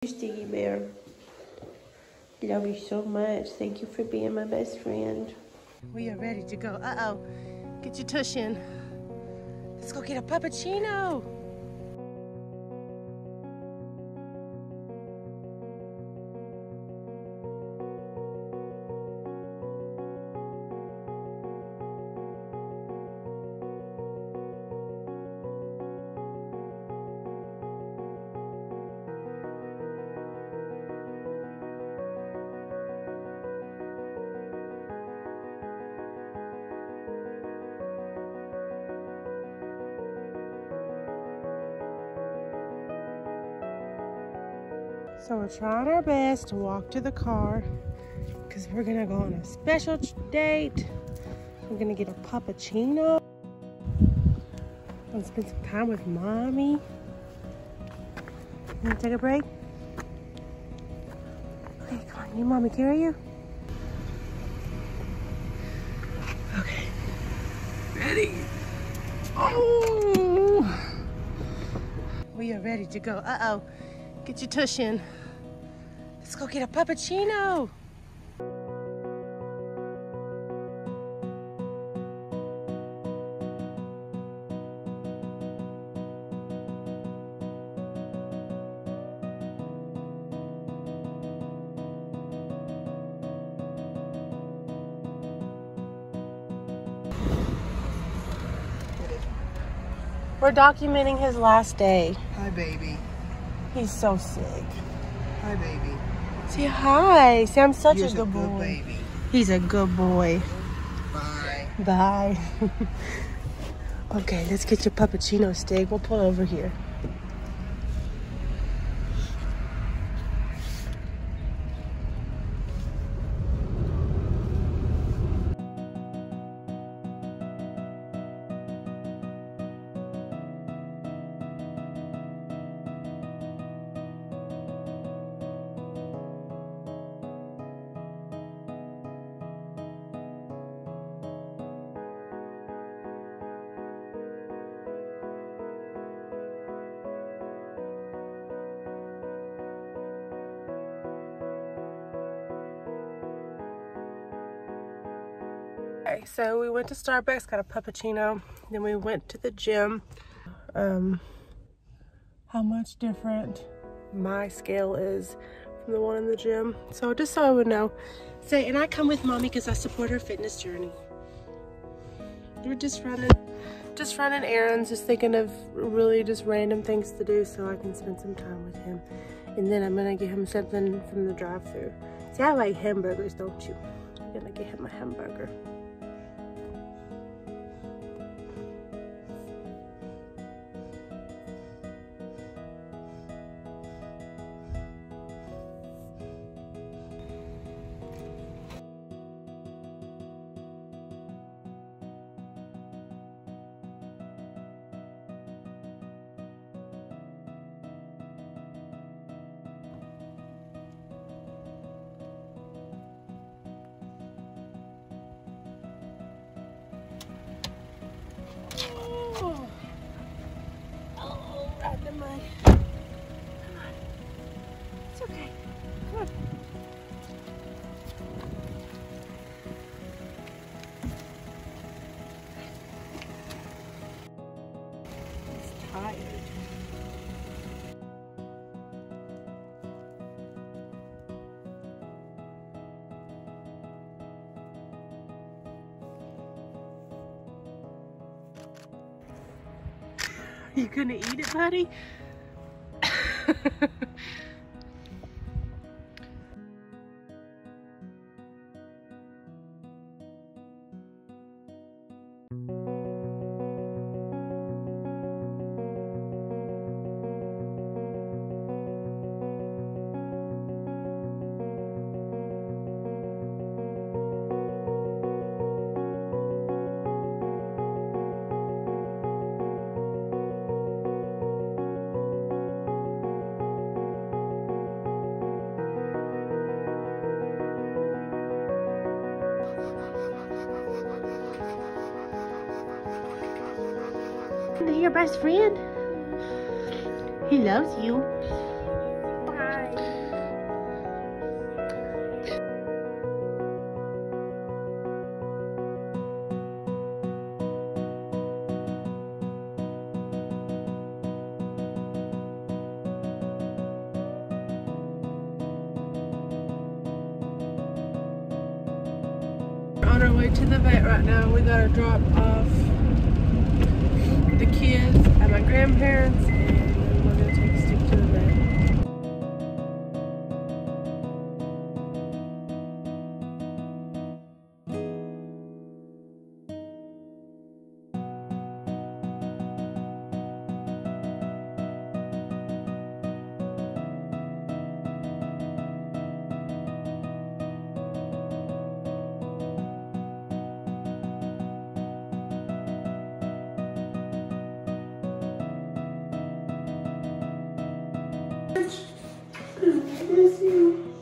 Sticky Bear. Love you so much. Thank you for being my best friend. We are ready to go. Uh-oh. Get your tush in. Let's go get a puppuccino. So we're trying our best to walk to the car because we're gonna go on a special date. We're gonna get a puppuccino and spend some time with mommy. You wanna take a break? Okay, come on, you mommy carry you? Okay, ready? Oh! We are ready to go. Uh-oh. Get your tush in. Let's go get a puppuccino. We're documenting his last day. Hi, baby. He's so sick. Hi, baby. Say hi. Say I'm such You're a good boy. Good baby. He's a good boy. Bye. Bye. Okay, let's get your puppuccino steak. We'll pull over here. Okay, so we went to Starbucks, got a puppuccino, then we went to the gym. How much different my scale is from the one in the gym. So just so I would know. Say, and I come with mommy because I support her fitness journey. We're just running errands, just thinking of really just random things to do so I can spend some time with him. And then I'm gonna get him something from the drive-thru. See, I like hamburgers, don't you? I'm gonna get him a hamburger. Tired. You gonna eat it, buddy? Your best friend. He loves you. Bye. way to the vet right now. We gotta drop off the kids at my grandparents, and then we're gonna take Stick to the vet. I miss you.